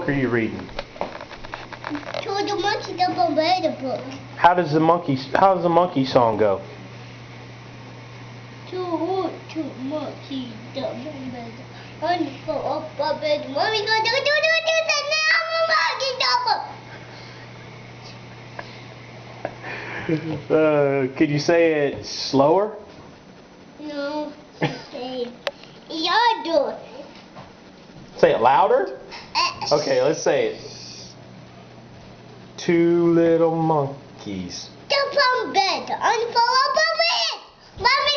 are you reading? Two the monkey up on the book. How does the monkey song go? Two monkeys up on the bed. One for up on bed. Mommy go do Can you say it slower? No. Okay. You're doing it. Say it louder? Okay, let's say it. Two little monkeys. Jump on bed. On for up on bed. Mommy.